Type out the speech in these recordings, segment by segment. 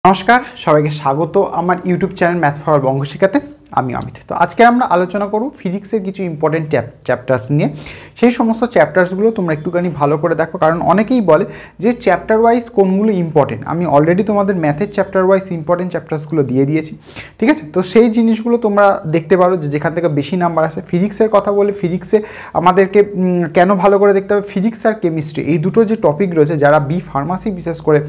নমস্কার সবাইকে স্বাগত আমার YouTube channel math for Banga শিখাতে। আমি অমিত। তো আজকে আমরা আলোচনা করব ফিজিক্সের কিছু ইম্পর্টেন্ট চ্যাপ্টার্স নিয়ে। সেই সমস্ত চ্যাপ্টার্সগুলো তোমরা একটুখানি ভালো করে দেখো, কারণ অনেকেই বলে যে চ্যাপ্টার ওয়াইজ কোনগুলো ইম্পর্টেন্ট। আমি অলরেডি তোমাদের ম্যাথের চ্যাপ্টার ওয়াইজ ইম্পর্টেন্ট চ্যাপ্টার্সগুলো দিয়ে দিয়েছি, ঠিক আছে? তো সেই জিনিসগুলো তোমরা দেখতে পারো যে যেখান থেকে বেশি নাম্বার আসে। ফিজিক্সের কথা বলে ফিজিক্সে আমাদেরকে কেন ভালো করে দেখতে হবে, ফিজিক্স আর কেমিস্ট্রি এই দুটো যে টপিক রয়েছে, যারা বি ফার্মাসি বিশেষ করে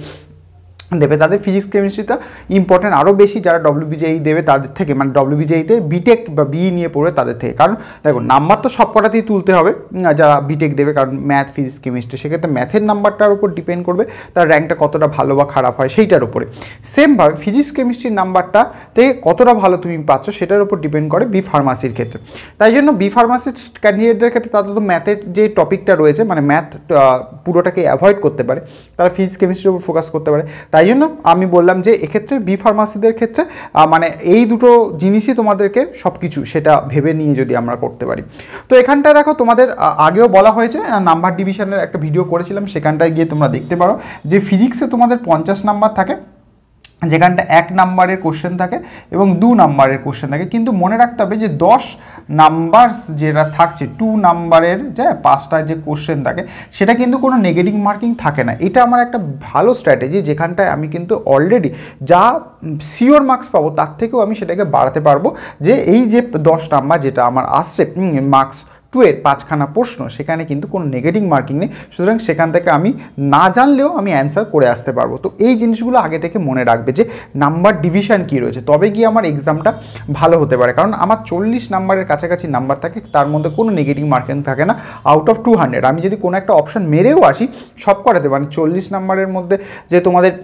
দেবে তাদের ফিজিক্স কেমিস্ট্রিটা ইম্পর্টেন্ট আরও বেশি, যারা wbjee দেবে তাদের থেকে, মানে wbjee-তে বিটেক বা বিই নিয়ে পড়বে তাদের থেকে। কারণ দেখো নাম্বার তো সব কটাতেই তুলতে হবে যারা বিটেক দেবে, কারণ ম্যাথ ফিজিক্স কেমিস্ট্রি, সেক্ষেত্রে ম্যাথের নাম্বারটার উপর ডিপেন্ড করবে তার র্যাঙ্কটা কতটা ভালো বা খারাপ হয় সেইটার উপরে। সেমভাবে ফিজিক্স কেমিস্ট্রির নাম্বারটা থেকে কতটা ভালো তুমি পাচ্ছ সেটার উপর ডিপেন্ড করে বি ফার্মাসির ক্ষেত্রে। তাই জন্য বি ফার্মাসির ক্যান্ডিডেটদের ক্ষেত্রে তাদের তো ম্যাথের যে টপিকটা রয়েছে, মানে ম্যাথ পুরোটাকে অ্যাভয়েড করতে পারে, তারা ফিজিক্স কেমিস্ট্রির উপর ফোকাস করতে পারে। তাই জন্য আমি বললাম যে এক্ষেত্রে বি ফার্মাসিদের ক্ষেত্রে মানে এই দুটো জিনিসই তোমাদেরকে সব কিছু সেটা ভেবে নিয়ে যদি আমরা করতে পারি। তো এখানটায় দেখো তোমাদের আগেও বলা হয়েছে, নাম্বার ডিভিশনের একটা ভিডিও করেছিলাম, সেখানটায় গিয়ে তোমরা দেখতে পারো যে ফিজিক্সে তোমাদের 50 নাম্বার থাকে, যেখানটা 1 নাম্বারের কোশ্চেন থাকে এবং 2 নাম্বারের কোশ্চেন থাকে। কিন্তু মনে রাখতে হবে যে 10 নাম্বারস যেটা থাকছে 2 নাম্বারের যে 5টা যে কোশ্চেন থাকে সেটা কিন্তু কোনো নেগেটিভ মার্কিং থাকে না। এটা আমার একটা ভালো স্ট্র্যাটেজি, যেখানটায় আমি কিন্তু অলরেডি যা শিওর মার্কস পাবো তার থেকেও আমি সেটাকে বাড়াতে পারবো। যে এই যে 10 নাম্বার যেটা আমার আসছে মার্কস 2 এর 5খানা প্রশ্ন, সেখানে কিন্তু কোনো নেগেটিভ মার্কিং নেই, সুতরাং সেখান থেকে আমি না জানলেও আমি অ্যান্সার করে আসতে পারবো। তো এই জিনিসগুলো আগে থেকে মনে রাখবে যে নাম্বার ডিভিশন কী রয়েছে, তবে গিয়ে আমার এক্সামটা ভালো হতে পারে। কারণ আমার 40 নাম্বারের কাছাকাছি নাম্বার থাকে, তার মধ্যে কোনো নেগেটিভ মার্কিং থাকে না আউট অফ 200। আমি যদি কোনো একটা অপশান মেরেও আসি সব করাতে, মানে 40 নাম্বারের মধ্যে যে তোমাদের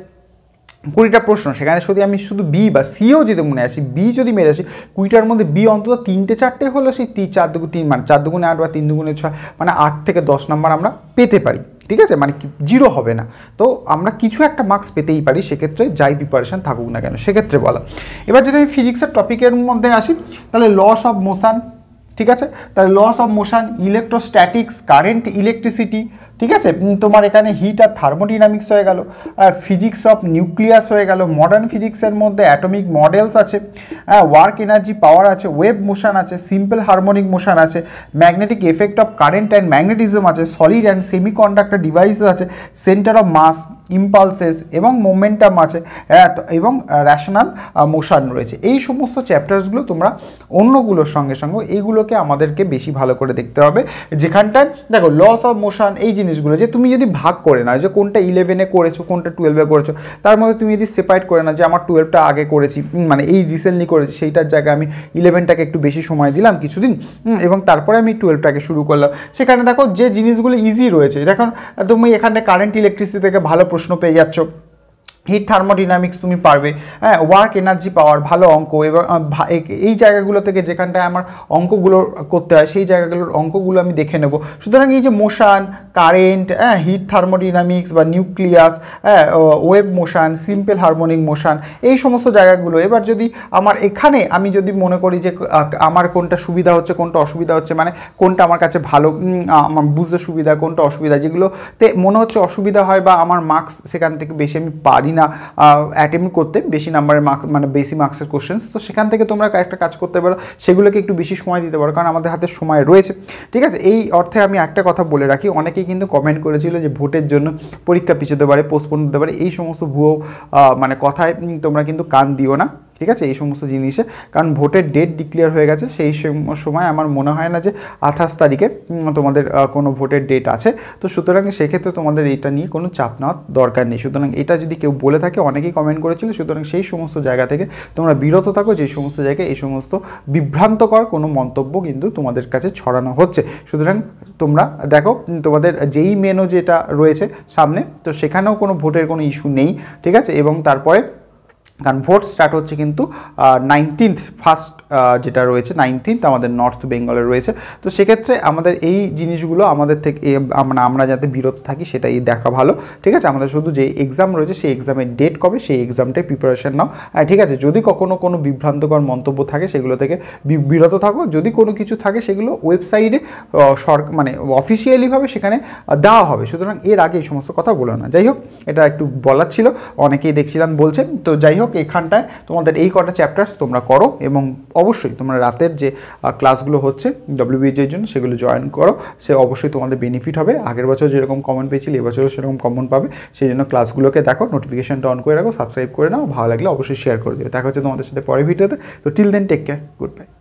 20টা প্রশ্ন, সেখানে যদি আমি শুধু বি বা সিও যদি মনে আসি, বি যদি মেরে আসি 20টার মধ্যে বি অন্তত 3-4টে হলো, সেই 4 দুগুণ 3 মানে 4 দুগুণে 8 বা 3 দুগুণে 6, মানে 8 থেকে 10 নাম্বার আমরা পেতে পারি, ঠিক আছে? মানে জিরো হবে না, তো আমরা কিছু একটা মার্কস পেতেই পারি, সেক্ষেত্রে যাই প্রিপারেশন থাকুক না কেন সেক্ষেত্রে বলা। এবার যদি আমি ফিজিক্সের টপিকের মধ্যে আসি, তাহলে লস অফ মোশন, ঠিক আছে? তাহলে laws of motion, electrostatics, current, electricity, ঠিক আছে? তোমার এখানে হিট আর থার্মোডিনামিক্স হয়ে গেল, ফিজিক্স অফ নিউক্লিয়াস হয়ে গেল, মডার্ন ফিজিক্সের মধ্যে অ্যাটমিক মডেলস আছে, ওয়ার্ক এনার্জি পাওয়ার আছে, ওয়েভ মোশন আছে, সিম্পল হারমোনিক মোশন আছে, magnetic effect of current and magnetism আছে, সলিড অ্যান্ড সেমিকন্ডাক্টর ডিভাইসেস আছে, সেন্টার অফ মাস, ইম্পালসেস এবং মোমেন্টাম আছে, এবং র্যাশনাল মোশন রয়েছে। এই সমস্ত চ্যাপ্টার্সগুলো তোমরা অন্যগুলোর সঙ্গে সঙ্গে এইগুলোকে আমাদেরকে বেশি ভালো করে দেখতে হবে। যেখানটায় দেখো লস অফ মোশন এই জিনিসগুলো, যে তুমি যদি ভাগ করে নাও যে কোনটা 11-এ করেছো কোনটা 12-এ করেছো, তার মধ্যে তুমি যদি সেপারেট করে নাও যে আমার 12টা আগে করেছি, মানে এই রিসেন্টলি করেছি, সেইটার জায়গায় আমি 11টাকে একটু বেশি সময় দিলাম কিছুদিন, এবং তারপরে আমি 12টাকে শুরু করলাম। সেখানে দেখো যে জিনিসগুলো ইজি রয়েছে, দেখো তুমি এখানে কারেন্ট ইলেকট্রিসিটি থেকে ভালো প্রশ্ন পেয়ে যাচ্ছ, হিট থার্মোডিনামিক্স তুমি পারবে, হ্যাঁ, ওয়ার্ক এনার্জি পাওয়ার ভালো অঙ্ক, এবং এই জায়গাগুলো থেকে যেখানটায় আমার অঙ্কগুলো করতে হয় সেই জায়গাগুলোর অঙ্কগুলো আমি দেখে নেব। সুতরাং এই যে মোশন, কারেন্ট, হ্যাঁ, হিট থার্মোডিনামিক্স বা নিউক্লিয়াস, হ্যাঁ, wave motion, simple harmonic motion, এই সমস্ত জায়গাগুলো। এবার যদি আমার এখানে আমি যদি মনে করি যে আমার কোনটা সুবিধা হচ্ছে কোনটা অসুবিধা হচ্ছে, মানে কোনটা আমার কাছে ভালো আমার বুঝতে সুবিধা কোনটা অসুবিধা, যেগুলোতে মনে হচ্ছে অসুবিধা হয় বা আমার মার্কস সেখান থেকে বেশি আমি পারি না অ্যাটেম্প্ট করতে, বেশি নাম্বারের মার্ক মানে বেশি মার্কসের কোশ্চেন্স, তো সেখান থেকে তোমরা একটা কাজ করতে পারো, সেগুলোকে একটু বেশি সময় দিতে পারো, কারণ আমাদের হাতে সময় রয়েছে, ঠিক আছে? এই অর্থে আমি একটা কথা বলে রাখি, অনেকেই কিন্তু কমেন্ট করেছিল যে ভোটের জন্য পরীক্ষা পিছোতে পারে, পোস্টপোন হতে পারে, এই সমস্ত ভুয়ো মানে কথায় তোমরা কিন্তু কান দিও না, ঠিক আছে? এই সমস্ত জিনিসে, কারণ ভোটের ডেট ডিক্লেয়ার হয়ে গেছে, সেই সময় আমার মনে হয় না যে 28 তারিখে তোমাদের কোনো ভোটের ডেট আছে, তো সুতরাং সেক্ষেত্রে তোমাদের এটা নিয়ে কোনো চাপ নেওয়ার দরকার নেই। সুতরাং এটা যদি কেউ বলে থাকে, অনেকেই কমেন্ট করেছিল, সুতরাং সেই সমস্ত জায়গা থেকে তোমরা বিরত থাকো, যে সমস্ত জায়গায় এই সমস্ত বিভ্রান্তকর কোনো মন্তব্য কিন্তু তোমাদের কাছে ছড়ানো হচ্ছে। সুতরাং তোমরা দেখো তোমাদের যেই মেনও যেটা রয়েছে সামনে, তো সেখানেও কোনো ভোটের কোনো ইস্যু নেই, ঠিক আছে? এবং তারপরে কারণ ভোট স্টার্ট হচ্ছে কিন্তু 19th যেটা রয়েছে 19th আমাদের নর্থ বেঙ্গলে রয়েছে। তো সেক্ষেত্রে আমাদের এই জিনিসগুলো আমাদের থেকে আমরা যাতে বিরত থাকি সেটাই দেখা ভালো, ঠিক আছে। আমাদের শুধু যে এক্সাম রয়েছে সেই এক্সামের ডেট কবে সেই এক্সামটাই প্রিপারেশন নাও, ঠিক আছে। যদি কখনো কোনো বিভ্রান্তকর মন্তব্য থাকে সেগুলো থেকে বিরত থাকো। যদি কোনো কিছু থাকে সেগুলো ওয়েবসাইটে মানে অফিসিয়ালিভাবে সেখানে দেওয়া হবে, সুতরাং এর আগে এই সমস্ত কথা বলো না। যাই হোক, এটা একটু বলার ছিল, অনেকেই দেখছিলাম বলছেন। তো যাই হোক, এখানটায় তোমাদের এই কটা চ্যাপ্টার্স তোমরা করো এবং অবশ্যই তোমরা রাতের যে ক্লাসগুলো হচ্ছে wbjee জন্য সেগুলো জয়েন করো, সে অবশ্যই তোমাদের বেনিফিট হবে। আগের বছর যেরকম কমেন্ট পেয়েছিলে এবছরও সেরকম কমেন্ট পাবে, সেই জন্য ক্লাসগুলোকে দেখো, নোটিফিকেশনটা অন করে রাখো, সাবস্ক্রাইব করে নাও, ভালো লাগলে অবশ্যই শেয়ার করে দিও। দেখা হচ্ছে তোমাদের সাথে পরের ভিডিওতে। তো till then take care, good by.